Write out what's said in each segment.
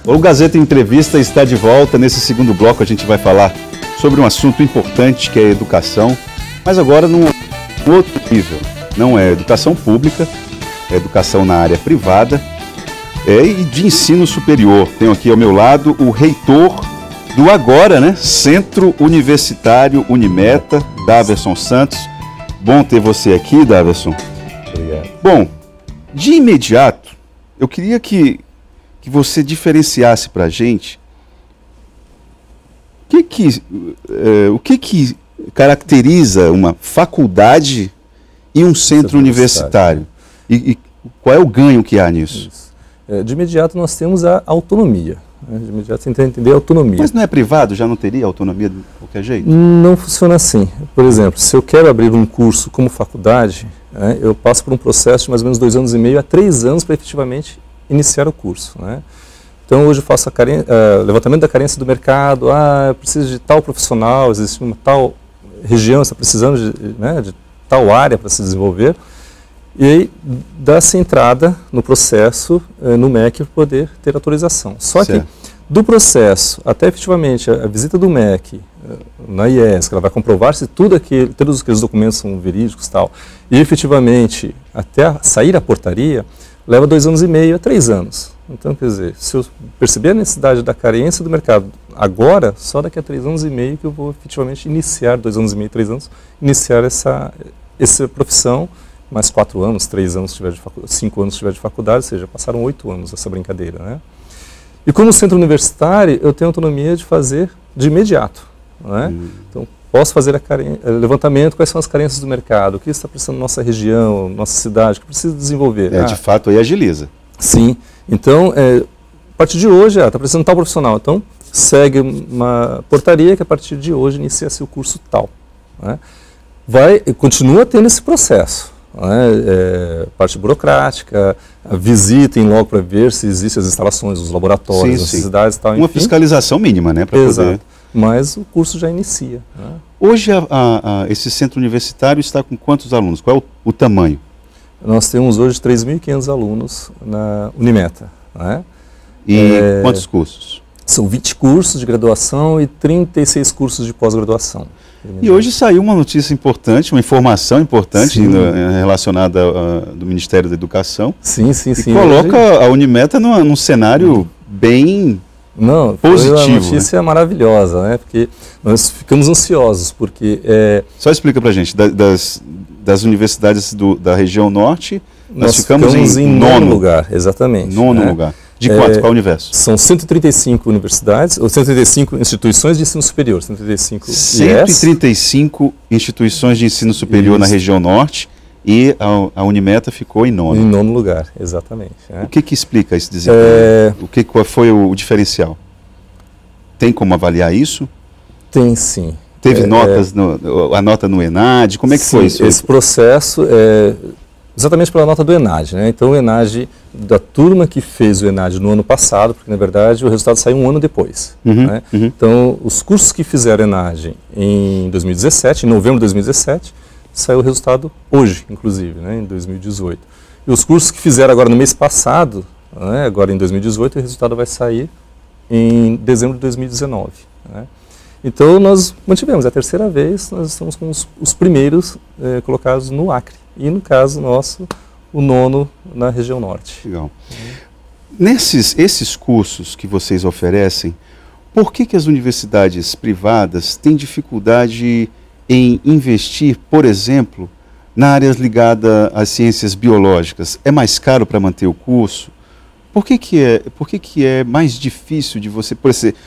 O Gazeta Entrevista está de volta. Nesse segundo bloco a gente vai falar sobre um assunto importante que é a educação, mas agora num outro nível. Não é educação pública, é educação na área privada e de ensino superior. Tenho aqui ao meu lado o reitor do agora, né, Centro Universitário Unimeta, Daverson Santos. Bom ter você aqui, Daverson. Obrigado. Bom, de imediato, eu queria que você diferenciasse para a gente o que caracteriza uma faculdade e um centro universitário. E qual é o ganho que há nisso? De imediato nós temos a autonomia. De imediato você tem que entender a autonomia. Mas não é privado? Já não teria autonomia de qualquer jeito? Não funciona assim. Por exemplo, se eu quero abrir um curso como faculdade, eu passo por um processo de mais ou menos 2 anos e meio a 3 anos para efetivamente iniciar o curso. Então hoje eu faço levantamento da carência do mercado, eu preciso de tal profissional, existe uma tal região, está precisando de tal área para se desenvolver, e aí dá-se entrada no processo, no MEC, para poder ter autorização. Só certo. Que do processo até efetivamente a visita do MEC, na IES, que ela vai comprovar se todos aqueles documentos são verídicos e tal, e efetivamente até sair a portaria, leva 2 anos e meio a 3 anos. Então, quer dizer, se eu perceber a necessidade da carência do mercado agora, só daqui a 3 anos e meio que eu vou efetivamente iniciar, 2 anos e meio, 3 anos, iniciar essa profissão, mais 4 anos, 3 anos, 5 anos se tiver de faculdade, ou seja, passaram 8 anos essa brincadeira. E como centro universitário, eu tenho autonomia de fazer de imediato. Então, posso fazer levantamento, quais são as carências do mercado, o que está precisando na nossa região, nossa cidade, o que precisa desenvolver. De fato, aí agiliza. Sim. Então, a partir de hoje, está precisando tal profissional. Então, segue uma portaria que a partir de hoje inicia-se o curso tal. Continua tendo esse processo. Parte burocrática, visitem logo para ver se existem as instalações, os laboratórios, as necessidades e tal. Uma fiscalização mínima, né? Para poder... Mas o curso já inicia. Hoje, esse centro universitário está com quantos alunos? Qual é o tamanho? Nós temos hoje 3.500 alunos na Unimeta. E quantos cursos? São 20 cursos de graduação e 36 cursos de pós-graduação. E hoje saiu uma notícia importante, uma informação importante relacionada do Ministério da Educação. Sim. Coloca hoje a Unimeta num cenário bem... positivo. Foi uma notícia maravilhosa, porque nós ficamos ansiosos, porque... Só explica pra gente, das universidades da região norte, nós ficamos em 9º lugar, exatamente. 9º lugar. De qual universo? São 135 universidades, ou 135 instituições de ensino superior, 135 instituições de ensino superior na região norte, e a Unimeta ficou em 9º. Em 9º lugar, exatamente. O que explica esse desempenho? Qual foi o diferencial? Tem como avaliar isso? Tem sim. Teve notas, a nota no ENAD? Como é que foi isso? Esse processo exatamente pela nota do ENAD. Então o ENAD, da turma que fez o ENAD no ano passado, porque na verdade o resultado saiu 1 ano depois. Então os cursos que fizeram ENAD em 2017, em novembro de 2017, saiu o resultado hoje, inclusive, em 2018. E os cursos que fizeram agora no mês passado, agora em 2018, o resultado vai sair em dezembro de 2019. Então nós mantivemos, é a 3ª vez, nós estamos com os primeiros colocados no Acre. E no caso nosso, o 9º na região norte. Legal. Esses cursos que vocês oferecem, por que as universidades privadas têm dificuldade em investir, por exemplo, na área ligada às ciências biológicas? É mais caro para manter o curso? Por que é mais difícil de você...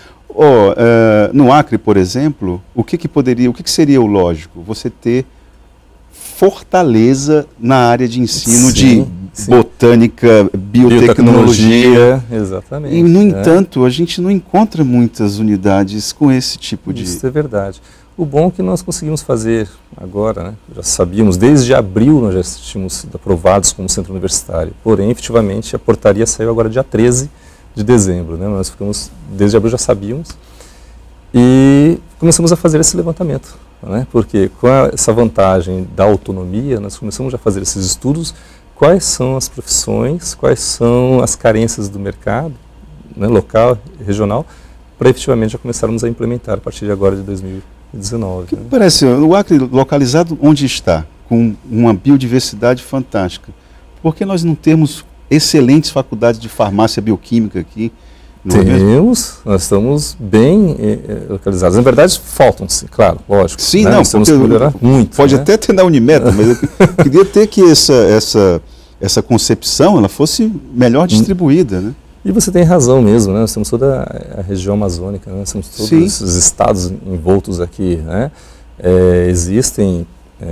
no Acre, por exemplo, o que seria o lógico? Você ter fortaleza na área de ensino de botânica, biotecnologia. Exatamente. E, no entanto, a gente não encontra muitas unidades com esse tipo de... Isso é verdade. O bom é que nós conseguimos fazer agora, já sabíamos, desde abril nós já tínhamos aprovados como centro universitário, porém, efetivamente, a portaria saiu agora dia 13 de dezembro. Nós ficamos, desde abril já sabíamos, e começamos a fazer esse levantamento. Porque com essa vantagem da autonomia, nós começamos a fazer esses estudos, quais são as profissões, quais são as carências do mercado, né, local, regional, para efetivamente já começarmos a implementar a partir de agora de 2019. Que parece, o Acre localizado onde está, com uma biodiversidade fantástica, por que nós não temos excelentes faculdades de farmácia bioquímica aqui? Temos, nós estamos bem localizados. Na verdade, faltam-se, claro, lógico. Sim, né? não, nós temos que melhorar muito. Pode né? até ter na Unimeta, mas eu queria ter que essa concepção ela fosse melhor distribuída, né? E você tem razão mesmo, né? Nós temos toda a região amazônica, né? Nós temos todos esses estados envoltos aqui, né? Existem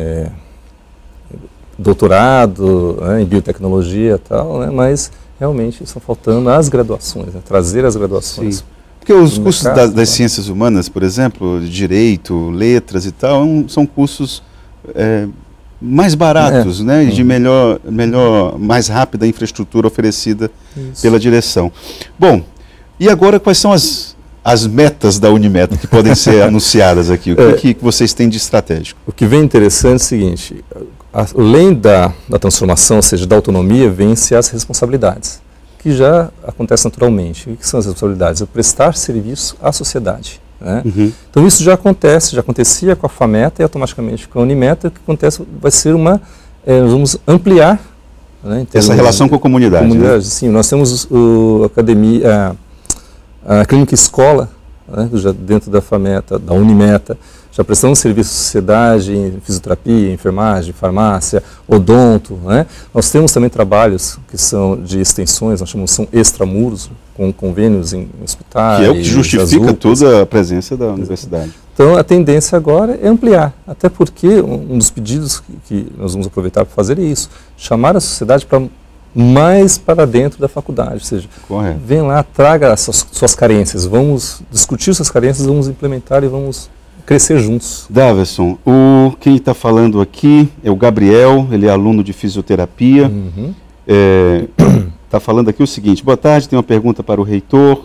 doutorado, né, em biotecnologia e tal, né? Mas realmente estão faltando as graduações, né? Trazer as graduações. Sim. Porque os cursos das ciências humanas, por exemplo, direito, letras e tal, são cursos mais baratos, né? E de mais rápida infraestrutura oferecida pela direção. Bom, e agora quais são as metas da Unimeta que podem ser anunciadas aqui? O que vocês têm de estratégico? O que vem interessante é o seguinte, além da transformação, ou seja, da autonomia, vêm-se as responsabilidades, que já acontece naturalmente. O que são as responsabilidades? É prestar serviço à sociedade. Né? Uhum. Então isso já acontecia com a FAMETA e automaticamente com a Unimeta. O que acontece vai ser nós vamos ampliar, né, essa relação com a comunidade. Né? Sim, nós temos a clínica escola, né, já dentro da FAMETA, da Unimeta, já prestamos serviço à sociedade em fisioterapia, enfermagem, farmácia, odonto. Né? Nós temos também trabalhos que são de extensões, nós chamamos, são extramuros, com convênios em hospitais. Que é o que justifica toda a presença da universidade. Então a tendência agora é ampliar, até porque um dos pedidos que nós vamos aproveitar para fazer é isso, chamar a sociedade para mais para dentro da faculdade, ou seja, vem lá, traga suas carências, vamos discutir suas carências, vamos implementar e vamos crescer juntos. Daverson, quem está falando aqui é o Gabriel, ele é aluno de fisioterapia. Uhum. Está falando aqui o seguinte: boa tarde, tenho uma pergunta para o reitor.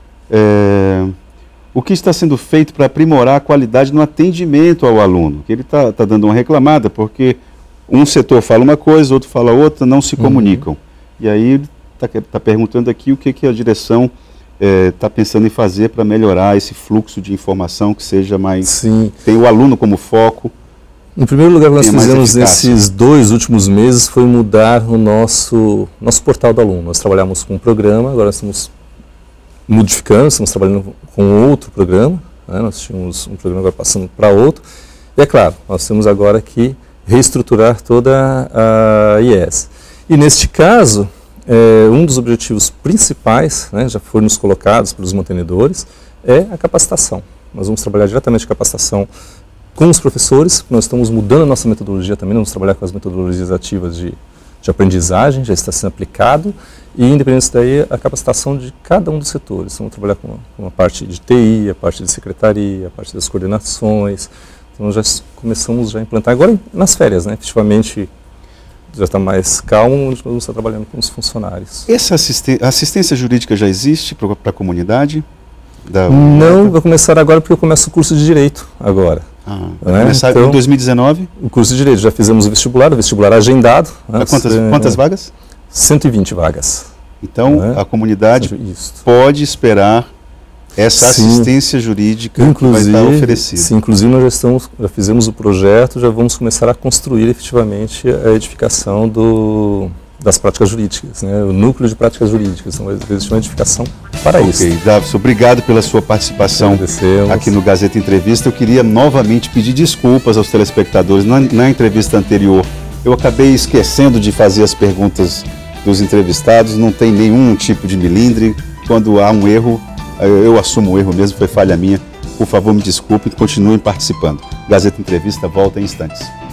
O que está sendo feito para aprimorar a qualidade no atendimento ao aluno? Que ele está dando uma reclamada porque um setor fala uma coisa, outro fala outra, não se comunicam. E aí está perguntando aqui o que a direção está pensando em fazer para melhorar esse fluxo de informação que seja mais... Sim. Tem o aluno como foco. No primeiro lugar, nós fizemos nesses 2 últimos meses foi mudar o nosso portal do aluno. Nós trabalhamos com um programa, agora estamos modificando, estamos trabalhando com outro programa. Né? Nós tínhamos um programa agora passando para outro. E é claro, nós temos agora que reestruturar toda a IES. E neste caso, um dos objetivos principais, né, já foram nos colocados pelos mantenedores, é a capacitação. Nós vamos trabalhar diretamente a capacitação com os professores, nós estamos mudando a nossa metodologia também, vamos trabalhar com as metodologias ativas de aprendizagem, já está sendo aplicado, e independente daí, a capacitação de cada um dos setores. Vamos trabalhar com a parte de TI, a parte de secretaria, a parte das coordenações. Então já começamos a implantar, agora nas férias, né, efetivamente já está mais calmo, nós vamos estar trabalhando com os funcionários. Essa assistência jurídica já existe para a comunidade? Não, vai começar agora porque eu começo o curso de Direito agora. Vai começar então, em 2019? O curso de Direito, já fizemos o vestibular agendado. Quantas vagas? 120 vagas. Então, a comunidade pode esperar essa assistência jurídica que vai estar oferecida. Sim, inclusive nós já fizemos o projeto, já vamos começar a construir efetivamente a edificação das práticas jurídicas, né? O núcleo de práticas jurídicas. Então vai existir uma edificação para isso. Ok, Daverson, obrigado pela sua participação aqui no Gazeta Entrevista. Eu queria novamente pedir desculpas aos telespectadores. Na entrevista anterior, eu acabei esquecendo de fazer as perguntas dos entrevistados, não tem nenhum tipo de milindre. Quando há um erro, eu assumo o erro mesmo, foi falha minha. Por favor, me desculpe e continuem participando. Gazeta Entrevista volta em instantes.